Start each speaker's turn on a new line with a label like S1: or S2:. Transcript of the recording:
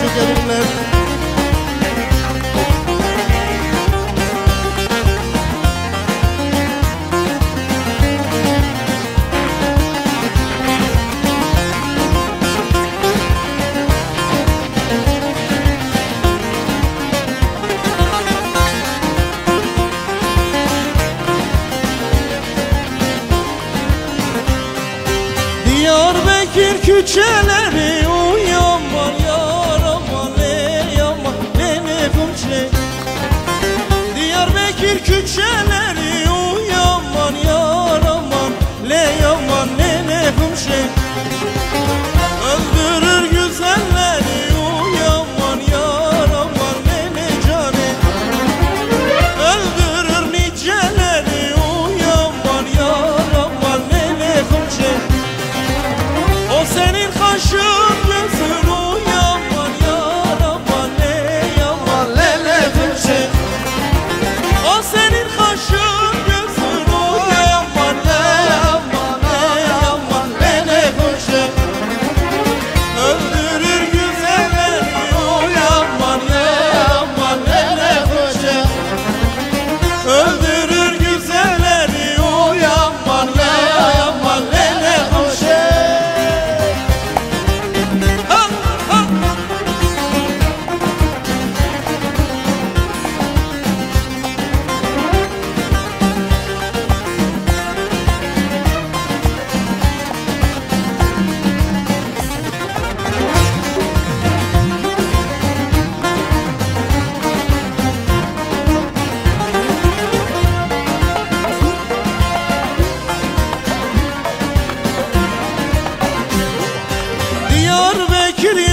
S1: gelinler. Diyarbakır küçeleri uyanman yar aman ey aman ne nefim şey. Diyarbakır küçeleri uyanman yar aman le yaman ne nefim şey. Öldürür güzelleri uyanman yar aman ne cane. Öldürür niceleri uyanman yar aman ne nefim şey. O senin kaşın gözün uyanman yar aman ne yaman le nefim şey. O senin kaşın gözün uyanman le yaman le yaman le nefim şey. Öldürür güzelleri uyanman le yaman le nefim şey. Öldürür güzelleri uyanman le yaman le nefim şey. Diyarbakır